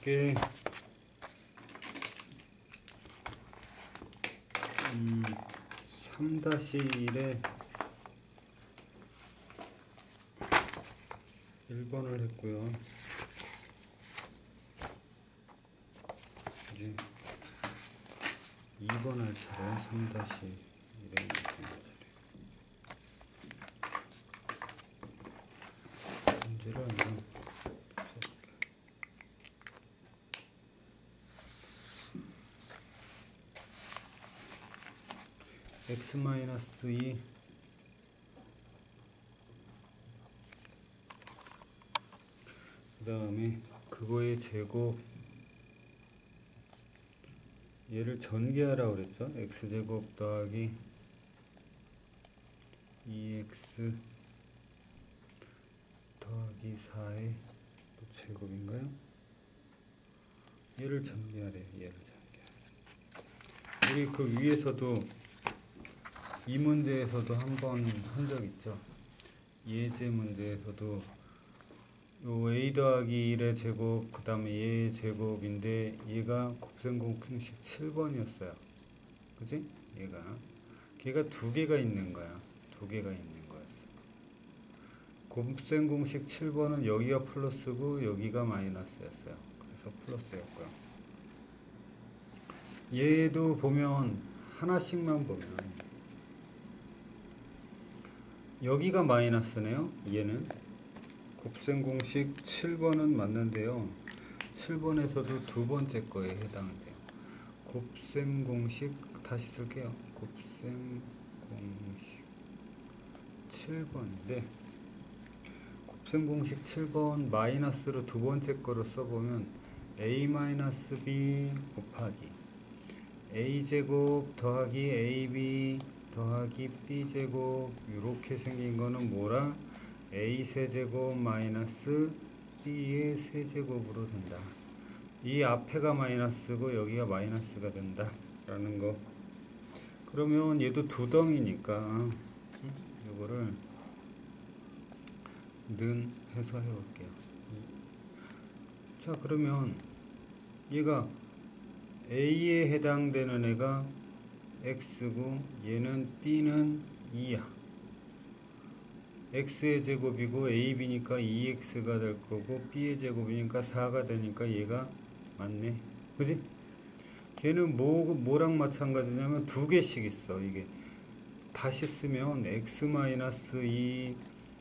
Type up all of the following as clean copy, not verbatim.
쉽게 3-1에 1번을 했고요. 이제 2번 할 차례 3-1에 2번 할 차례. 문제를 한번 x-2 그 다음에 그거의 제곱, 얘를 전개하라고 그랬죠. x제곱 더하기 2x 더하기 4의 또 제곱인가요? 얘를 전개하래요. 얘를 전개. 우리 그 위에서도 이 문제에서도 한번 한 적 있죠. 예제 문제에서도 요 a 더하기 1의 제곱, 그 다음에 얘의 제곱인데 얘가 곱셈 공식 7번이었어요. 그지? 걔가 두 개가 있는 거야. 두 개가 있는 거였어. 곱셈 공식 7번은 여기가 플러스고 여기가 마이너스였어요. 그래서 플러스였고요. 얘도 보면 하나씩만 보면 여기가 마이너스네요. 얘는 곱셈 공식 7번은 맞는데요. 7번에서도 두 번째 거에 해당돼요. 곱셈 공식 다시 쓸게요. 곱셈 공식 7번인데 곱셈 공식 7번 마이너스로 두 번째 거로 써보면 a-b 곱하기 a제곱 더하기 ab 더하기 b제곱 이렇게 생긴 거는 뭐라? a 세제곱 마이너스 b의 세제곱으로 된다. 이 앞에가 마이너스고 여기가 마이너스가 된다 라는 거. 그러면 얘도 두 덩이니까 이거를 는 해서 해볼게요. 자, 그러면 얘가 a에 해당되는 애가 x고 얘는 b는 2야. x의 제곱이고 ab니까 2x가 될 거고 b의 제곱이니까 4가 되니까 얘가 맞네. 그지? 걔는 뭐랑 마찬가지냐면 두 개씩 있어. 이게 다시 쓰면 x-2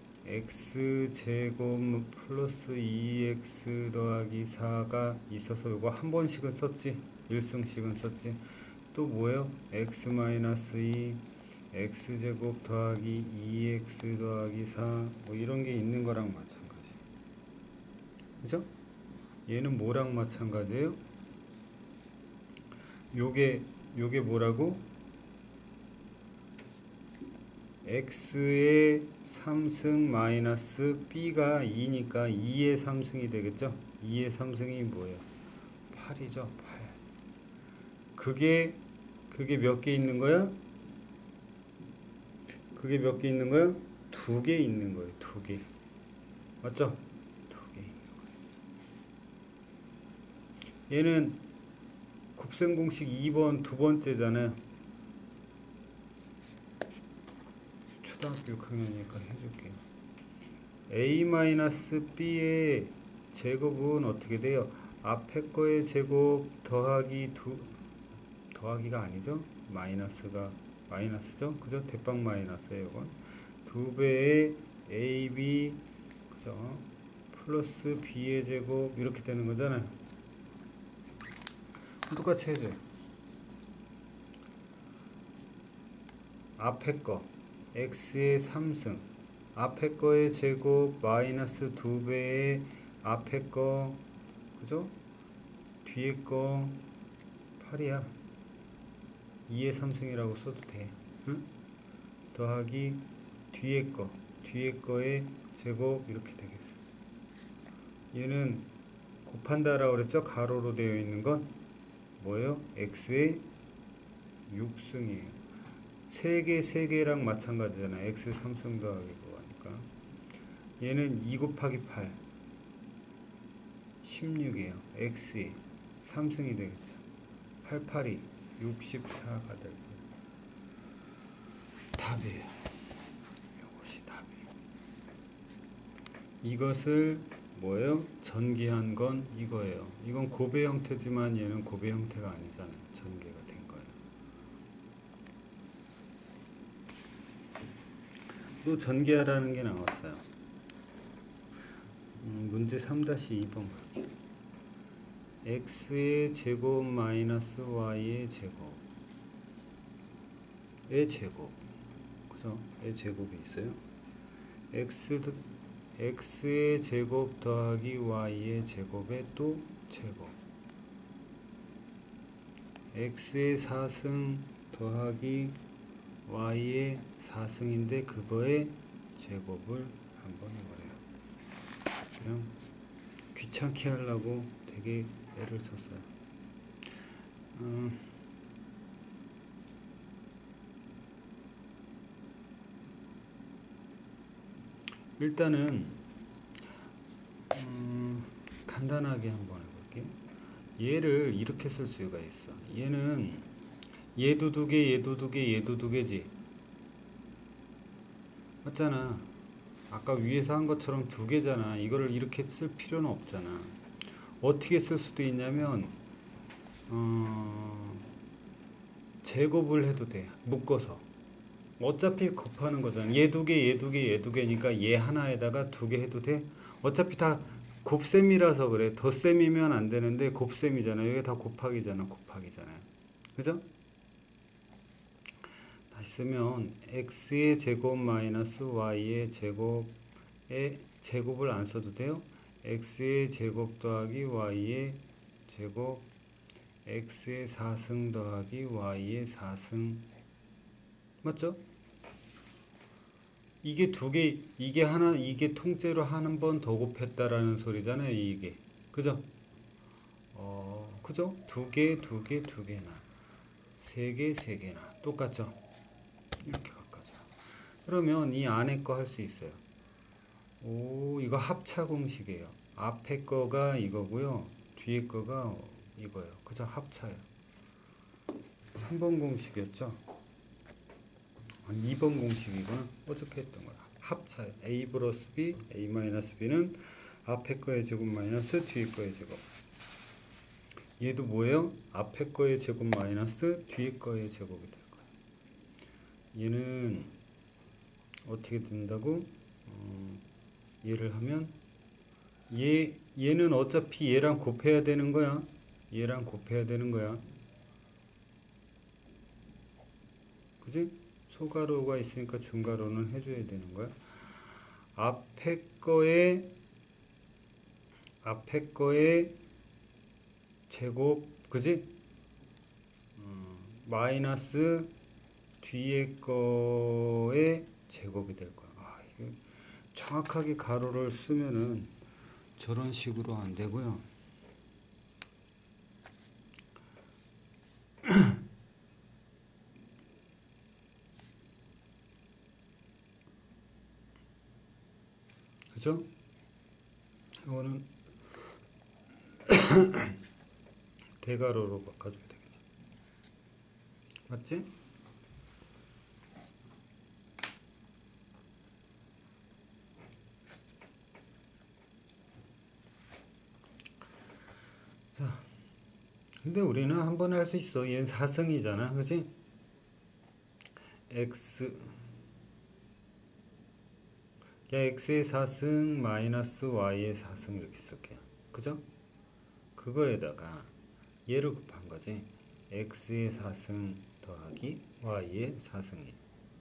x제곱 플러스 2x 더하기 4가 있어서 이거 한 번씩은 썼지. 1승씩은 썼지. 또 뭐예요? x-2 x제곱 더하기 2x 더하기 4 뭐 이런 게 있는 거랑 마찬가지. 그죠? 얘는 뭐랑 마찬가지예요? 요게 뭐라고? x의 3승 마이너스 b가 2니까 2의 3승이 되겠죠? 2의 3승이 뭐예요? 8이죠. 8. 그게 몇 개 있는 거야? 그게 몇 개 있는 거야? 두 개 있는 거예요. 두 개. 맞죠? 두 개 있는 거예요. 얘는 곱셈 공식 2번 두 번째잖아요. 초등학교 6학년이니까 해줄게요. a-b의 제곱은 어떻게 돼요? 앞에 거의 제곱 더하기 더하기가 아니죠? 마이너스죠? 그죠? 대빵 마이너스예요, 이건. 2배의 ab, 그죠? 플러스 b의 제곱, 이렇게 되는 거잖아요. 똑같이 해줘요. 앞에 거, x의 3승. 앞에 거의 제곱, 마이너스 2배의 앞에 거, 그죠? 뒤에 거, 8이야. 2의 3승이라고 써도 돼. 응? 더하기 뒤에 거의 제곱 이렇게 되겠어. 얘는 곱한다라고 그랬죠? 가로로 되어 있는 건 뭐예요? x의 6승이에요. 3개랑 마찬가지잖아요. x 3승 더하기 그거 하니까. 얘는 2 곱하기 8. 16이에요. x에 3승이 되겠죠. 88이 64가 될 거예요. 답이에요. 이것이 답이에요. 이것을 뭐예요? 전개한 건 이거예요. 이건 곱의 형태지만 얘는 곱의 형태가 아니잖아요. 전개가 된 거예요. 또 전개하라는 게 나왔어요. 문제 3-2번 볼게요. x의 제곱 마이너스 y의 제곱의 제곱, 그죠? 의 제곱이 있어요. x의 제곱 더하기 y의 제곱의 또 제곱, x의 4승 더하기 y의 4승인데 그거의 제곱을 한번 해보래요. 그냥 귀찮게 하려고 되게 애를 썼어요. 일단은 간단하게 한번 해볼게요. 얘를 이렇게 쓸 수가 있어. 얘는 얘도 두 개, 얘도 두 개, 얘도 두 개지. 맞잖아. 아까 위에서 한 것처럼 두 개잖아. 이거를 이렇게 쓸 필요는 없잖아. 어떻게 쓸 수도 있냐면 제곱을 해도 돼. 묶어서. 어차피 곱하는 거잖아. 얘 두 개, 얘 두 개, 얘 두 개니까 얘 하나에다가 두 개 해도 돼. 어차피 다 곱셈이라서 그래. 덧셈이면 안 되는데 곱셈이잖아. 이게 다 곱하기잖아. 곱하기잖아요. 그죠? 다시 쓰면 x의 제곱 마이너스 y의 제곱의 제곱을 안 써도 돼요. x의 제곱 더하기 y의 제곱, x의 4승 더하기 y의 4승. 맞죠? 이게 두 개, 이게 하나, 이게 통째로 한 번 더 곱했다라는 소리잖아요. 이게. 그죠? 그죠? 두 개, 두 개, 두 개나. 세 개, 세 개나. 똑같죠? 이렇게 바꿔줘. 그러면 이 안에 거 할 수 있어요. 오, 이거 합차 공식이에요. 앞에 거가 이거고요. 뒤에 거가 이거예요. 그죠? 합차예요. 3번 공식이었죠? 2번 공식이구나. 어저께 했던 거야. 합차예요. a 플러스 b, a 마이너스 b는 앞에 거의 제곱 마이너스 뒤에 거의 제곱. 얘도 뭐예요? 앞에 거의 제곱 마이너스 뒤에 거의 제곱이 될 거예요. 얘는 어떻게 된다고? 얘를 하면 얘는 어차피 얘랑 곱해야 되는 거야. 얘랑 곱해야 되는 거야. 그지? 소가로가 있으니까 중가로는 해줘야 되는 거야. 앞에 거에 제곱, 그지? 마이너스 뒤에 거의 제곱이 될 거야. 이게 정확하게 가로를 쓰면은 저런 식으로 안 되고요. 그죠? 이거는 대가로로 바꿔주면 되겠죠. 맞지? 자, 근데 우리는 한 번에 할 수 있어. 얘는 4승이잖아. 그지? x의 4승 마이너스 y의 4승 이렇게 쓸게요. 그죠? 그거에다가 얘를 곱한 거지. x의 4승 더하기 y의 4승이.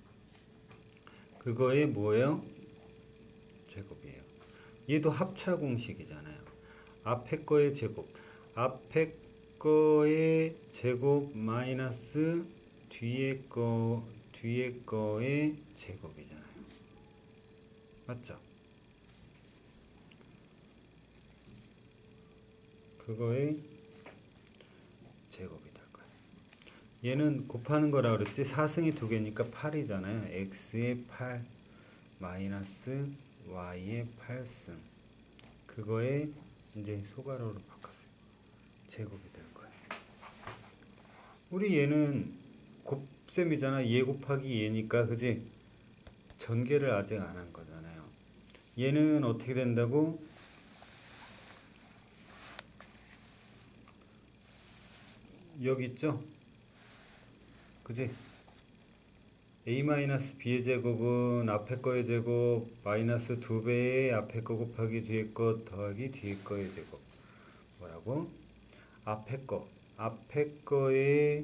그거에 뭐예요? 제곱이에요. 얘도 합차 공식이잖아요. 앞에 거의 제곱. 앞에 거의 제곱 마이너스 뒤에 거의 제곱이잖아요. 맞죠? 그거의 제곱이 될 거예요. 얘는 곱하는 거라 그랬지. 4승이 두 개니까 8이잖아요. x의 8 마이너스 y의 8승. 그거의 이제 소가로로 바꿨어요. 제곱이 될 거예요. 우리 얘는 곱셈이잖아. 얘 곱하기 얘니까, 그지? 전개를 아직 안 한 거잖아요. 얘는 어떻게 된다고? 여기 있죠? 그지? a-b의 제곱은 앞에 거의 제곱 마이너스 2배의 앞에 거 곱하기 뒤에 거 더하기 뒤에 거의 제곱. 뭐라고? 앞에 거의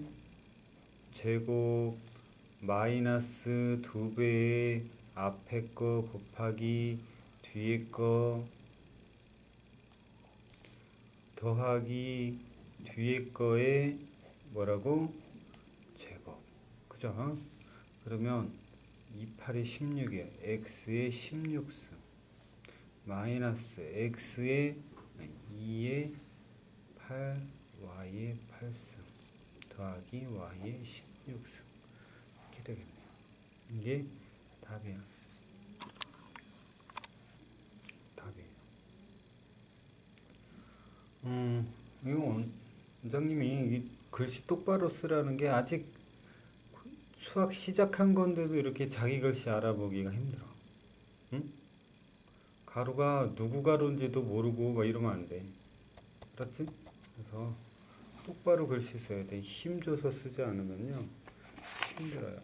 제곱 마이너스 2배의 앞에 거 곱하기 뒤에 거 더하기 뒤에 거의 뭐라고? 제곱. 그죠? 그러면 28이 16이에요. x의 16승 마이너스 x의 2의 8 y의 8승 더하기 y의 16승 이렇게 되겠네요. 이게 답이야. 답이에요. 이거 원장님이 이 글씨 똑바로 쓰라는 게 아직 수학 시작한 건데도 이렇게 자기 글씨 알아보기가 힘들어. 응? 가루가 누구 가루인지도 모르고 막 이러면 안 돼. 알았지? 그래서 똑바로 글씨 써야 돼. 힘 줘서 쓰지 않으면요 힘들어요.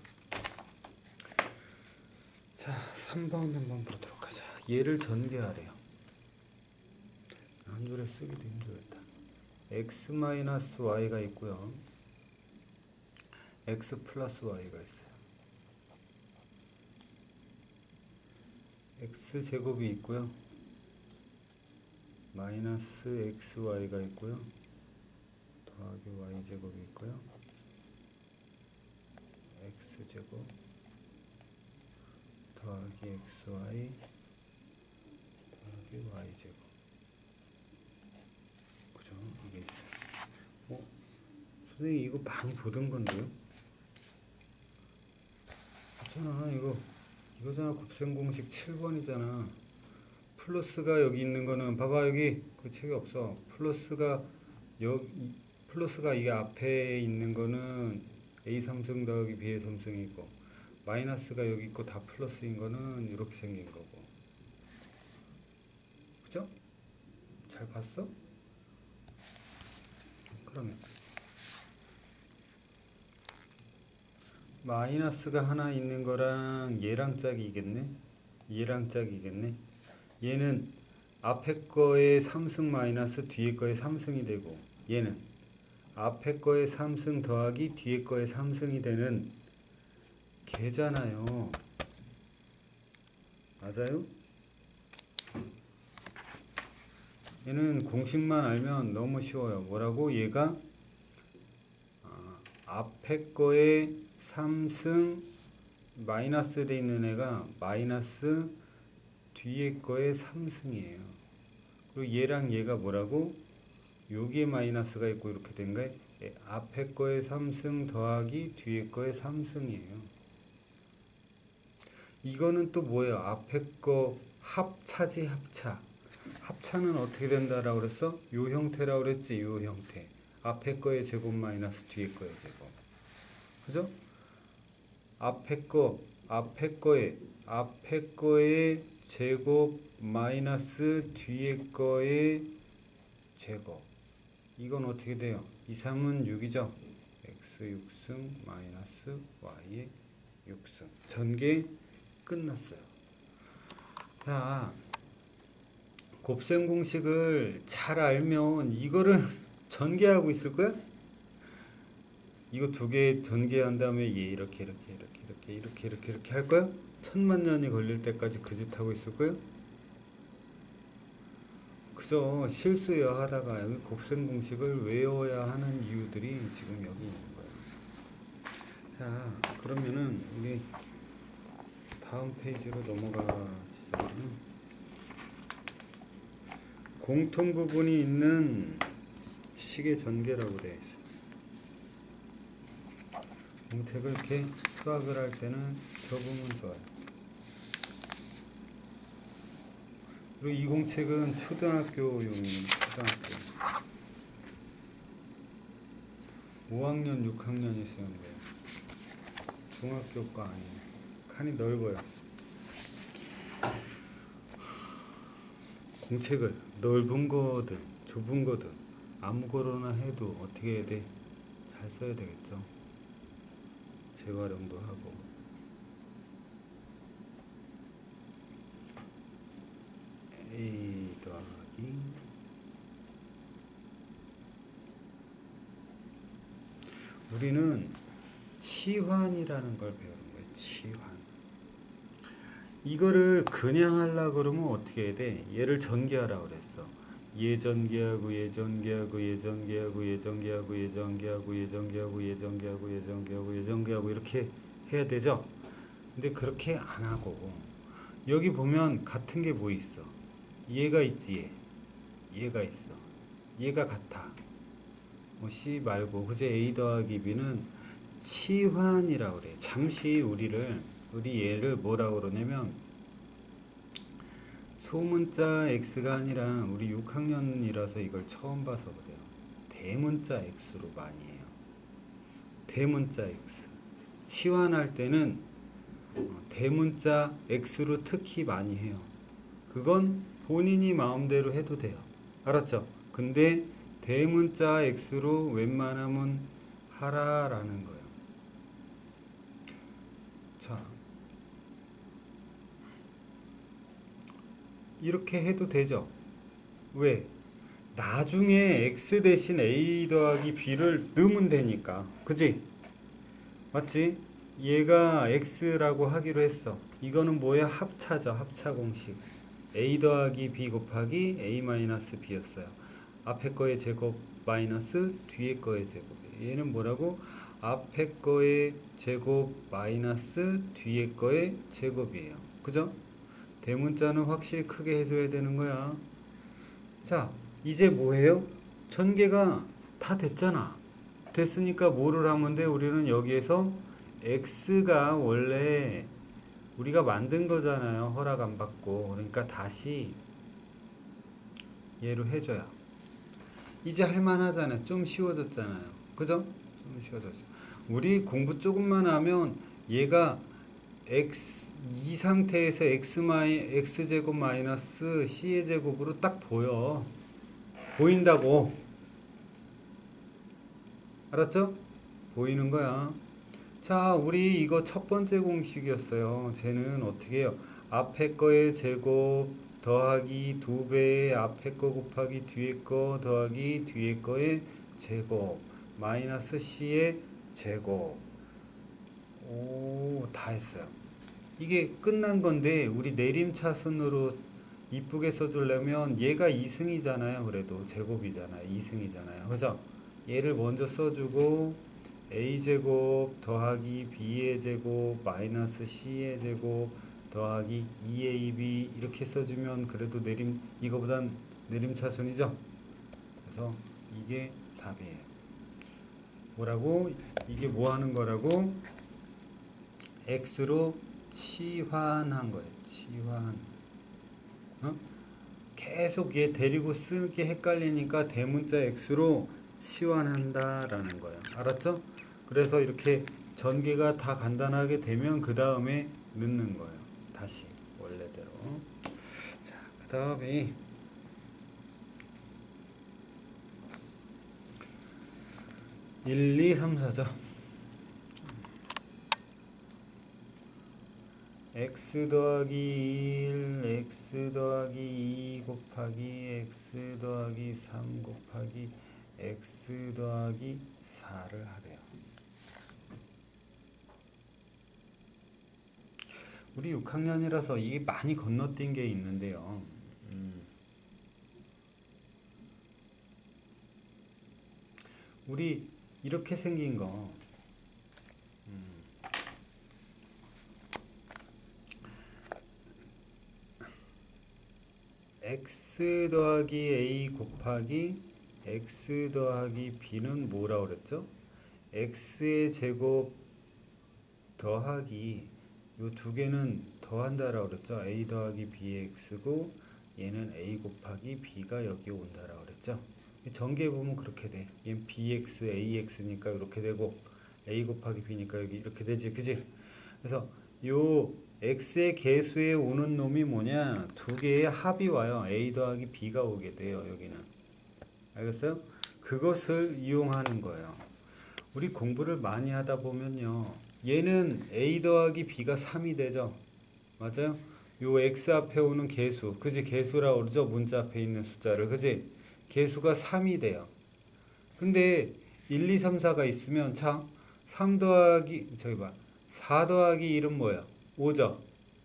자, 3번 한번 보도록 하자. 얘를 전개하래요. 한 줄에 쓰기도 힘들었다. x-y가 있고요. x 플러스 y가 있어요. x 제곱이 있고요. 마이너스 xy가 있고요. 더하기 y 제곱이 있고요. x 제곱 더하기 xy 더하기 y 제곱. 그죠? 이게 있어요. 선생님 이거 많이 보던 건데요? 있잖아, 이거잖아. 곱셈 공식 7번이잖아. 플러스가 여기 있는 거는 봐봐. 여기 그 책이 없어. 플러스가 이게 앞에 있는 거는 a 삼승 더하기 b의 삼승이고, 마이너스가 여기 있고 다 플러스인 거는 이렇게 생긴 거고. 그죠? 잘 봤어? 그러면 마이너스가 하나 있는 거랑 얘랑 짝이겠네. 얘랑 짝이겠네. 얘는 앞에 거의 3승 마이너스 뒤에 거의 3승이 되고, 얘는 앞에 거의 3승 더하기 뒤에 거의 3승이 되는 개잖아요. 맞아요? 얘는 공식만 알면 너무 쉬워요. 뭐라고? 얘가 앞에 거에 3승 마이너스 돼 있는 애가 마이너스 뒤에 거에 3승이에요. 그리고 얘랑 얘가 뭐라고? 여기에 마이너스가 있고 이렇게 된 거에 앞에 거에 3승 더하기 뒤에 거에 3승이에요. 이거는 또 뭐예요? 앞에 거 합차지, 합차. 합차는 어떻게 된다라고 그랬어? 요 형태라고 그랬지. 요 형태. 앞에 거의 제곱 마이너스 뒤에 거의 제곱. 그죠? 앞에 거의 제곱 마이너스 뒤에 거의 제곱. 이건 어떻게 돼요? 2, 3은 6이죠? x 6승 마이너스 y의 6승. 전개 끝났어요. 자, 곱셈 공식을 잘 알면 이거를 전개하고 있을 거야? 이거 두 개 전개한 다음에 얘 이렇게 할 거야? 천만 년이 걸릴 때까지 그 짓 하고 있을 거야? 그죠? 실수야 하다가 곱셈 공식을 외워야 하는 이유들이 지금 여기 있는 거야. 자, 그러면은 우리 다음 페이지로 넘어가시죠. 공통 부분이 있는 식의 전개라고 되어 있어. 공책을 이렇게 수학을 할 때는 접으면 좋아요. 그리고 이 공책은 초등학교용입니다. 초등학교 5학년 6학년이 쓰는 거예요. 중학교 거 아니에요. 칸이 넓어요. 공책을 넓은 거든 좁은 거든 아무거나 해도 어떻게 해야 돼? 잘 써야 되겠죠. 재활용도 하고. A 더하기 우리는 치환이라는 걸 배우는 거예요. 치환. 이거를 그냥 하려고 그러면 어떻게 해야 돼? 얘를 전개하라고 그랬어. 예전개하고 예전개하고 예전개하고 예전개하고 예전개하고 예전개하고 예전개하고 예전개하고 예전개하고 이렇게 해야 되죠? 근데 그렇게 안 하고 여기 보면 같은 게 뭐 있어? 얘가 있지. 얘가 있어. 얘가 같아. 뭐 C 말고 그제 A 더하기 B는 치환이라고 그래. 잠시 우리 얘를 뭐라고 그러냐면 소문자 X가 아니라 우리 6학년이라서 이걸 처음 봐서 그래요. 대문자 X로 많이 해요. 대문자 X. 치환할 때는 대문자 X로 특히 많이 해요. 그건 본인이 마음대로 해도 돼요. 알았죠? 근데 대문자 X로 웬만하면 하라라는 거예요. 자, 이렇게 해도 되죠? 왜? 나중에 X 대신 A 더하기 B를 넣으면 되니까. 그지? 맞지? 얘가 X라고 하기로 했어. 이거는 뭐야? 합차죠. 합차 공식. A 더하기 B 곱하기 A 마이너스 B였어요. 앞에 거의 제곱 마이너스 뒤에 거의 제곱. 얘는 뭐라고? 앞에 거의 제곱 마이너스 뒤에 거의 제곱이에요. 그죠? 대문자는 확실히 크게 해줘야 되는 거야. 자, 이제 뭐해요? 전개가 다 됐잖아. 됐으니까 뭐를 하면 돼? 우리는 여기에서 X가 원래 우리가 만든 거잖아요. 허락 안 받고. 그러니까 다시 얘로 해줘야. 이제 할만하잖아요. 좀 쉬워졌잖아요. 그죠? 좀 쉬워졌어요. 우리 공부 조금만 하면 얘가 이 상태에서 x제곱 마이너스 c의 제곱으로 딱 보여. 보인다고. 알았죠? 보이는 거야. 자, 우리 이거 첫 번째 공식이었어요. 쟤는 어떻게 해요? 앞에 거의 제곱 더하기 2배의 앞에 거 곱하기 뒤에 거 더하기 뒤에 거의 제곱 마이너스 c의 제곱. 오, 다 했어요. 이게 끝난 건데 우리 내림차순으로 이쁘게 써주려면 얘가 2승이잖아요. 그래도 제곱이잖아요. 2승이잖아요. 그죠? 얘를 먼저 써주고 a제곱 더하기 b의 제곱 마이너스 c의 제곱 더하기 2ab 이렇게 써주면 그래도 이거보단 내림차순이죠. 그래서 이게 답이에요. 뭐라고? 이게 뭐 하는 거라고? x로 치환한 거예요. 치환. 어? 계속 얘 데리고 쓰기 헷갈리니까 대문자 x로 치환한다라는 거예요. 알았죠? 그래서 이렇게 전개가 다 간단하게 되면 그 다음에 넣는 거예요. 다시 원래대로. 자, 그 다음에 (1, 2, 3, 4죠) x 더하기 1 x 더하기 2 곱하기 x 더하기 3 곱하기 x 더하기 4를 하래요. 우리 6학년이라서 이게 많이 건너뛴 게 있는데요. 우리 이렇게 생긴 거 x 더하기 a 곱하기 x 더하기 b는 뭐라고 그랬죠? x의 제곱 더하기 요 두 개는 더한다라고 그랬죠? a 더하기 b의 x고 얘는 a 곱하기 b가 여기 온다라고 그랬죠. 전개해 보면 그렇게 돼. 얘는 bx, ax니까 이렇게 되고 a 곱하기 b니까 여기 이렇게 되지, 그지? 그래서 요 x의 개수에 오는 놈이 뭐냐? 두 개의 합이 와요. a 더하기 b가 오게 돼요. 여기는. 알겠어요? 그것을 이용하는 거예요. 우리 공부를 많이 하다 보면요. 얘는 a 더하기 b가 3이 되죠. 맞아요? 요 x 앞에 오는 개수, 그지? 개수라고 그러죠? 문자 앞에 있는 숫자를, 그지? 개수가 3이 돼요. 근데 1, 2, 3, 4가 있으면 참 3 더하기 저기 봐. 4 더하기 1은 뭐야? 5죠?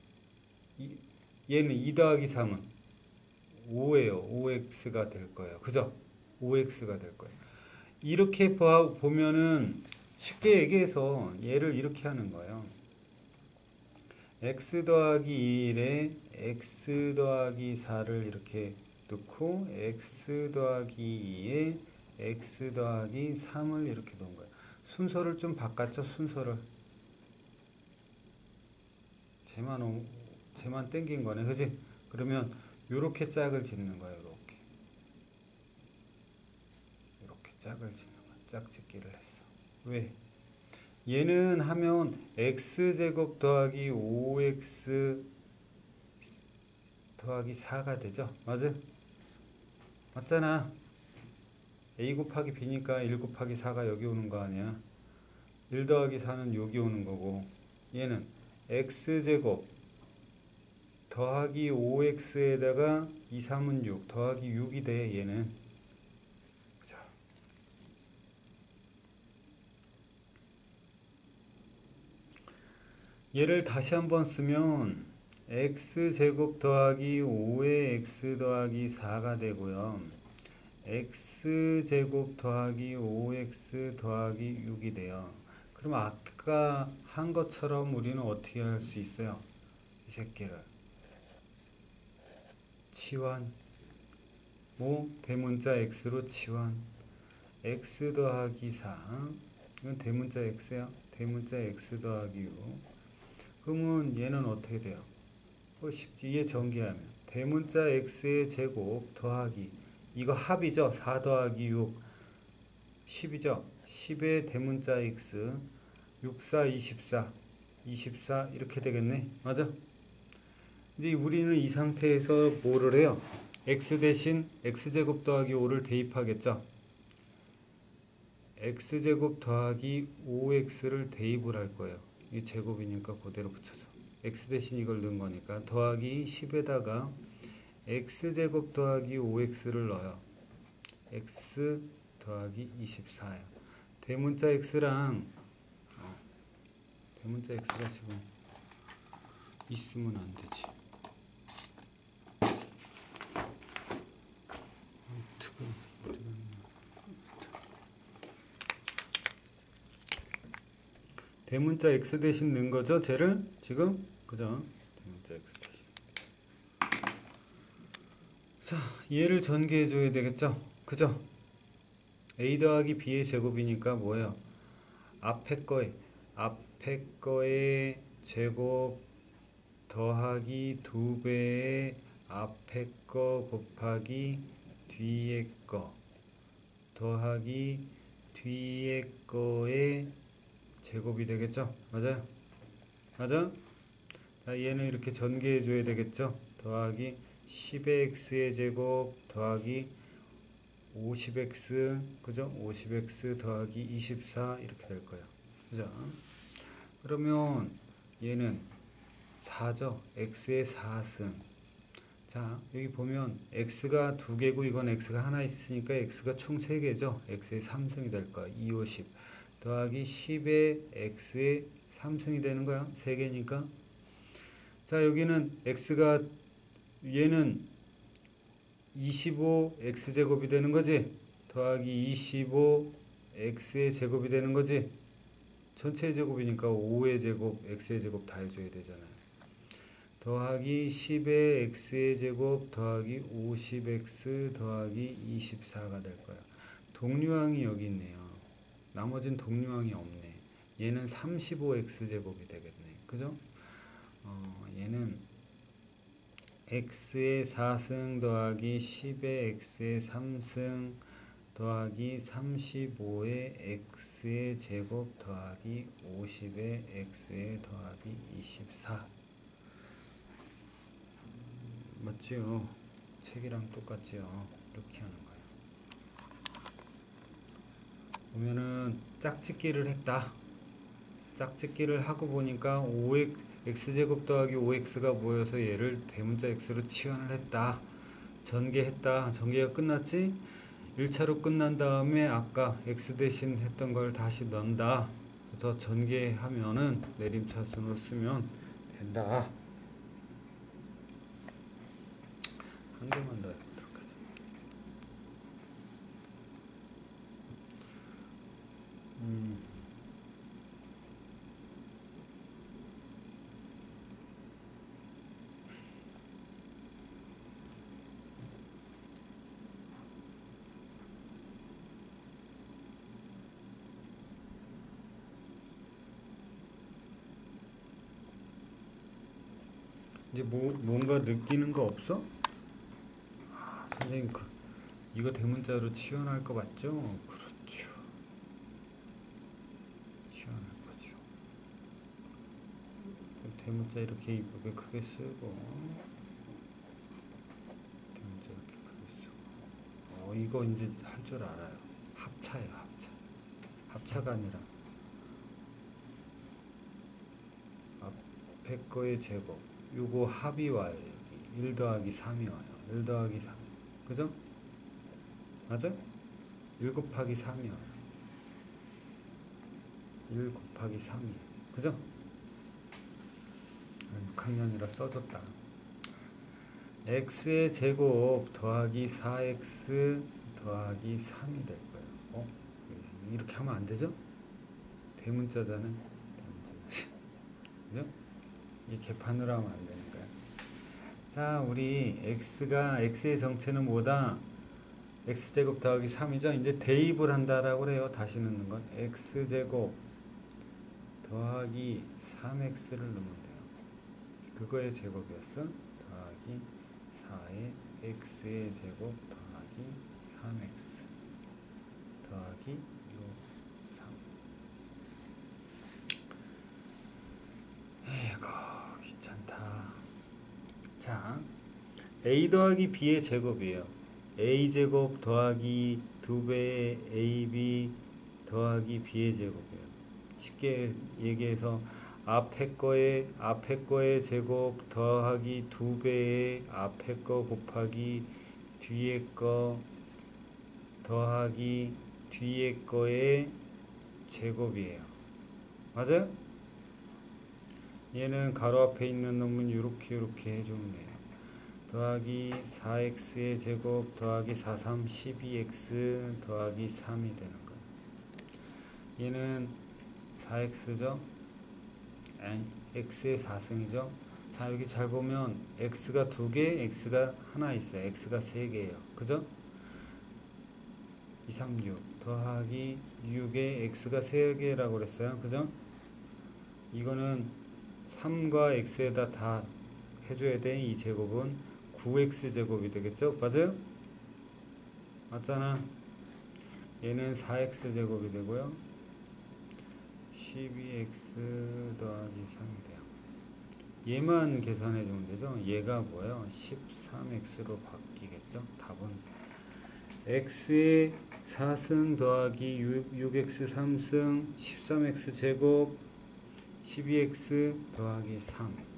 얘는 2 더하기 3은 5예요. 5x가 될 거예요. 그죠? 5x가 될 거예요. 이렇게 보면은 쉽게 얘기해서 얘를 이렇게 하는 거예요. x 더하기 1에 x 더하기 4를 이렇게 넣고 x 더하기 2에 x 더하기 3을 이렇게 넣은 거예요. 순서를 좀 바꿨죠. 순서를 쟤만 땡긴 거네, 그지? 그러면 요렇게 짝을 짓는 거예요. 요렇게 짝을 짓는 거야. 짝짓기를 했어. 왜? 얘는 하면 x제곱 더하기 5x 더하기 4가 되죠. 맞아? 맞잖아. a 곱하기 b니까 1 곱하기 4가 여기 오는 거 아니야. 1 더하기 4는 여기 오는 거고, 얘는 x제곱 더하기 5x에다가 2, 3은 6 더하기 6이 돼. 얘는. 그죠? 얘를 다시 한번 쓰면 x제곱 더하기 5의 x 더하기 4가 되고요. x제곱 더하기 5x 더하기 6이 돼요. 그럼 아까 한 것처럼 우리는 어떻게 할 수 있어요? 이 새끼를 치환, 대문자 x로 치환. x 더하기 4, 이건 대문자 x야. 대문자 x 더하기 6. 그러면 얘는 어떻게 돼요? 쉽지. 얘 전개하면 대문자 x의 제곱 더하기, 이거 합이죠. 4 더하기 6 10이죠. 10의 대문자 x 6, 4, 24 24 이렇게 되겠네. 맞아? 이제 우리는 이 상태에서 뭐를 해요? x 대신 x제곱 더하기 5를 대입하겠죠. x제곱 더하기 5x를 대입을 할 거예요. 이 제곱이니까 그대로 붙여줘. x 대신 이걸 넣은 거니까 더하기 10에다가 x제곱 더하기 5x를 넣어요. x 더하기 24예요. 대문자 x랑 대문자 x가 지금 있으면 안 되지. 대문자 x 대신 넣은 거죠, 쟤를 지금. 그죠? 대문자 x 대신. 자, 얘를 전개해 줘야 되겠죠. 그죠? a 더하기 b의 제곱이니까 뭐예요? 앞에 거의 제곱 더하기 2배의 앞에 거 곱하기 뒤에 거 더하기 뒤에 거의 제곱이 되겠죠? 맞아요? 맞아? 자, 얘는 이렇게 전개해 줘야 되겠죠? 더하기 10의 x의 제곱 더하기 50x, 그죠? 50x 더하기 24 이렇게 될 거예요. 그죠? 그러면 얘는 4죠? x의 4승. 자, 여기 보면 x가 2개고 이건 x가 하나 있으니까 x가 총 3개죠? x의 3승이 될 거야. 2, 50 더하기 10의 x의 3승이 되는 거야. 3개니까. 자, 여기는 x가, 얘는 25 x제곱이 되는 거지. 더하기 25 x의 제곱이 되는 거지. 전체 제곱이니까 5의 제곱, x의 제곱 다 해줘야 되잖아요. 더하기 10의 x의 제곱 더하기 50x 더하기 24가 될 거야. 동류항이 여기 있네요. 나머지는 동류항이 없네. 얘는 35x제곱이 되겠네. 그죠? 얘는 x의 4승 더하기 10의 x의 3승 더하기 35의 x의 제곱 더하기 50의 x의 더하기 24. 맞지요? 책이랑 똑같지요? 이렇게 하는 거예요. 보면은 짝짓기를 했다. 짝짓기를 하고 보니까 5x제곱 더하기 5x가 모여서 얘를 대문자 x로 치환을 했다. 전개했다. 전개가 끝났지? 1차로 끝난 다음에 아까 x 대신 했던 걸 다시 넣는다. 그래서 전개하면은 내림차순으로 쓰면 된다. 한 개만 더 해보도록 하죠. 이제 뭔가 느끼는 거 없어? 선생님 이거 대문자로 치환할 거 맞죠? 그렇죠. 치환할 거죠. 대문자 이렇게 이쁘게 크게 쓰고 대문자 이렇게 크게 쓰고 이거 이제 할 줄 알아요. 합차예요. 합차. 합차가 아니라 앞에 거의 제곱. 요거 합이 와요. 1 더하기 3이 와요. 1 더하기 3. 그죠? 맞아? 1 곱하기 3이요. 1 곱하기 3이에요. 그죠? 6학년이라 써줬다. x의 제곱 더하기 4x 더하기 3이 될 거예요. 이렇게 하면 안 되죠? 대문자잖아요. 그죠? 이 개판으로 하면 안 되는 거야. 자, 우리 x의 정체는 뭐다? x제곱 더하기 3이죠. 이제 대입을 한다라고 그래요. 다시 넣는 건 x제곱 더하기 3x를 넣으면 돼요. 그거의 제곱이었어. 더하기 4의 x의 제곱 더하기 3x 더하기 요 3. 에이구 귀찮다. 자, a 더하기 b의 제곱이에요. a제곱 더하기 2배의 ab 더하기 b의 제곱이에요. 쉽게 얘기해서 앞에 거의 제곱 더하기 2배의 앞에 거 곱하기 뒤에 거 더하기 뒤에 거의 제곱이에요. 맞아요? 얘는 가로 앞에 있는 놈은 이렇게 해주면 돼요. 더하기 4x의 제곱 더하기 4, 3, 12x 더하기 3이 되는 거예요. 얘는 4x죠? x의 4승이죠? 자, 여기 잘 보면 x가 2개, x가 하나 있어요. x가 3개예요. 그죠? 2, 3, 6 더하기 6에 x가 3개라고 그랬어요. 그죠? 이거는 3과 x에다 다 해줘야 돼. 이 제곱은 9x 제곱이 되겠죠? 맞아요? 맞잖아. 얘는 4x 제곱이 되고요. 12x 더하기 3이 돼요. 얘만 계산해 주면 되죠? 얘가 뭐예요? 13x로 바뀌겠죠? 답은 x의 4승 더하기 6x 3승 13x 제곱 12x 더하기 3